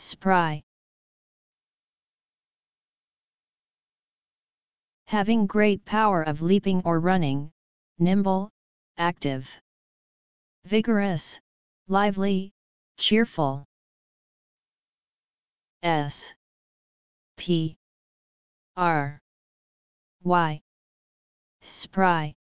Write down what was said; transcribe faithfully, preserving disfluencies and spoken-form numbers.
spry. Having great power of leaping or running, nimble, active, vigorous, lively, cheerful. S P R Y spry.